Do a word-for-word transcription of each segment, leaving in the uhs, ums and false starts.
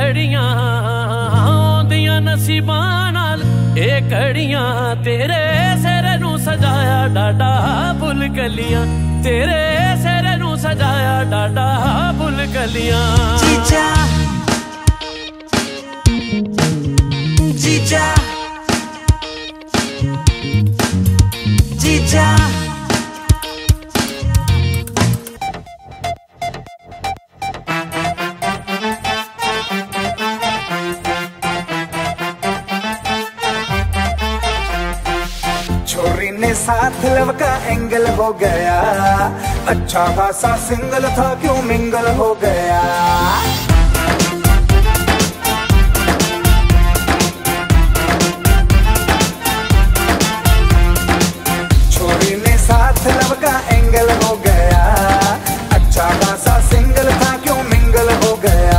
घड़ियां आउंदियां नसीबां नाल, ए घड़ियां तेरे सिर नू सजाया डाडा फुल कलियां, तेरे सिर नू सजाया डाडा फुल कलियां। जीजा जीजा जीजा छोरी ने साथ लव का एंगल हो गया, अच्छा खासा सिंगल था क्यों मिंगल हो गया। छोरी ने साथ लव का एंगल हो गया, अच्छा खासा सिंगल था क्यों मिंगल हो गया।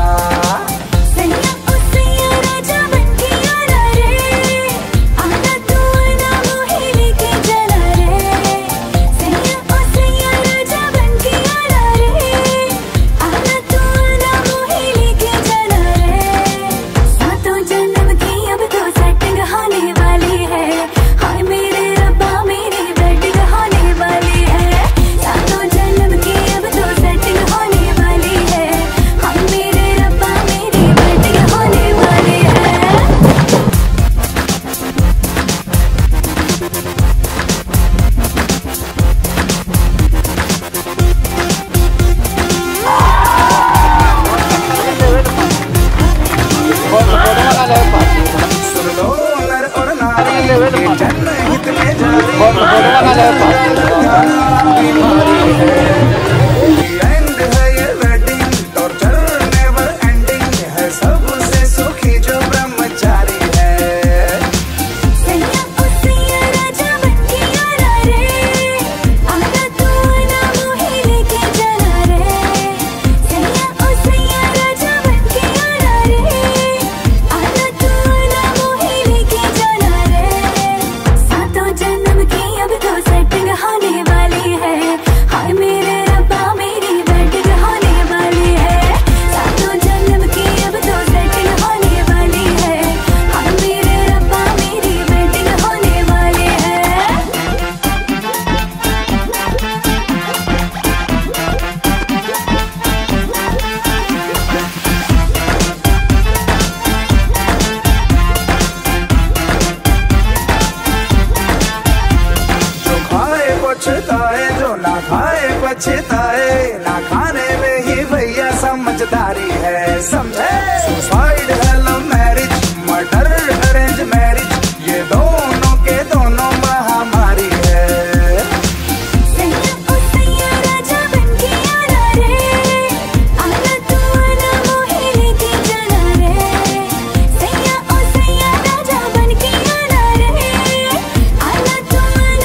जो ना खाए पछताए, ना खाने में ही भैया समझदारी है, समझे। सुसाइड है love marriage, murder arrange marriage, ये दोनों के दोनों महामारी है।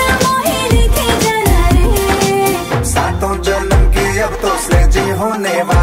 होने